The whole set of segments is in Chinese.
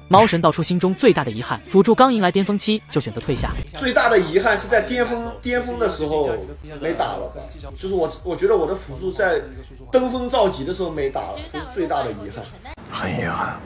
猫神道出心中最大的遗憾，辅助刚迎来巅峰期就选择退下。 最大的遗憾是在巅峰的时候没打了吧？就是我觉得我的辅助在登峰造极的时候没打了，这是最大的遗憾。 很遗憾。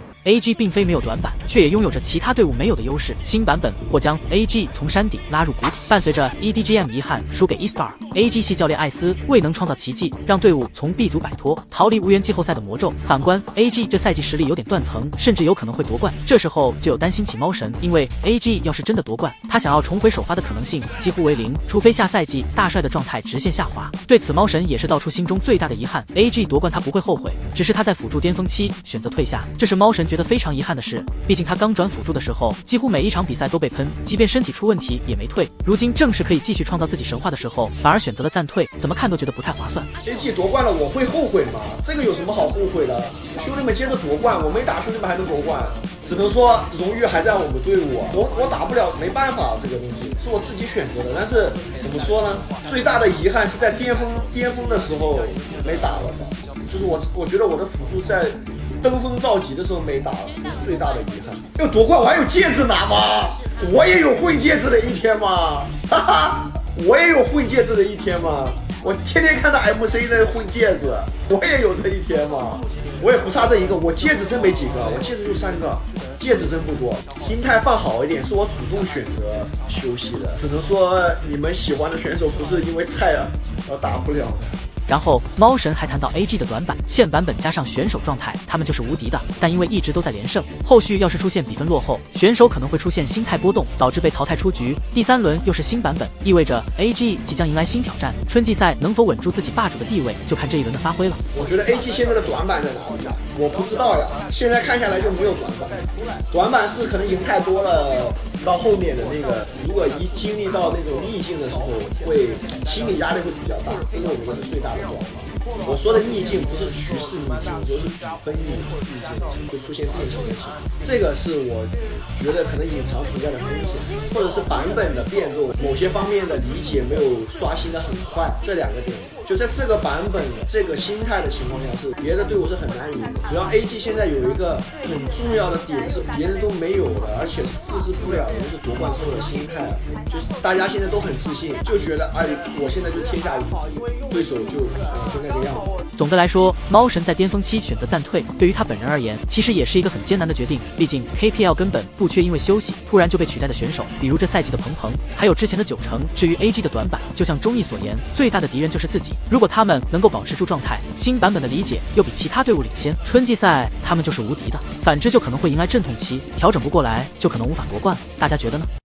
AG 并非没有短板，却也拥有着其他队伍没有的优势。新版本或将 AG 从山顶拉入谷底，伴随着 EDGM 遗憾输给 E-Star。AG 系教练艾斯未能创造奇迹，让队伍从 B 组摆脱，逃离无缘季后赛的魔咒。反观 AG 这赛季实力有点断层，甚至有可能会夺冠。这时候就有担心起猫神，因为 AG 要是真的夺冠，他想要重回首发的可能性几乎为零，除非下赛季大帅的状态直线下滑。对此，猫神也是道出心中最大的遗憾。AG 夺冠他不会后悔，只是他在辅助巅峰期选择退下，这是猫神觉得非常遗憾的事。毕竟他刚转辅助的时候，几乎每一场比赛都被喷，即便身体出问题也没退。如今正是可以继续创造自己神话的时候，反而选择了暂退，怎么看都觉得不太划算。 AG 夺冠了，我会后悔吗？这个有什么好后悔的？兄弟们接着夺冠，我没打，兄弟们还能夺冠，只能说荣誉还在我们队伍。我打不了，没办法，这个东西是我自己选择的。但是怎么说呢？最大的遗憾是在巅峰的时候没打了吧？就是我觉得我的辅助在登峰造极的时候没打了，最大的遗憾。要夺冠我还有戒指拿吗？我也有混戒指的一天吗？哈哈，我也有混戒指的一天吗？我天天看到 MC 在混戒指，我也有这一天吗？我也不差这一个，我戒指真没几个，我戒指就3个，戒指真不多。心态放好一点，是我主动选择休息的。只能说你们喜欢的选手不是因为菜而打不了的。 然后猫神还谈到 AG 的短板，现版本加上选手状态，他们就是无敌的。但因为一直都在连胜，后续要是出现比分落后，选手可能会出现心态波动，导致被淘汰出局。第3轮又是新版本，意味着 AG 即将迎来新挑战。春季赛能否稳住自己霸主的地位，就看这一轮的发挥了。 我觉得 AG 现在的短板在哪里？我不知道呀，现在看下来就没有短板。短板是可能赢太多了，到后面的那个，如果一经历到那种逆境的时候，会心理压力会比较大，这个我觉得是最大的短板。我说的逆境不是局势逆境，就是比分逆境会出现变形的情况，这个是我觉得可能隐藏存在的风险，或者是版本的变动，某些方面的理解没有刷新的很快，这2个点，就在这个版本这个心态的情况下，是别的队伍是很难赢的。主要 AG 现在有一个很重要的点是别人都没有的，而且是复制不了的，就是夺冠之后的心态，就是大家现在都很自信，就觉得哎，我现在就天下无敌，对手就那个样子。 总的来说，猫神在巅峰期选择暂退，对于他本人而言，其实也是一个很艰难的决定。毕竟 KPL 根本不缺因为休息突然就被取代的选手，比如这赛季的彭彭，还有之前的9成。至于 AG 的短板，就像中义所言，最大的敌人就是自己。如果他们能够保持住状态，新版本的理解又比其他队伍领先，春季赛他们就是无敌的。反之就可能会迎来阵痛期，调整不过来就可能无法夺冠。大家觉得呢？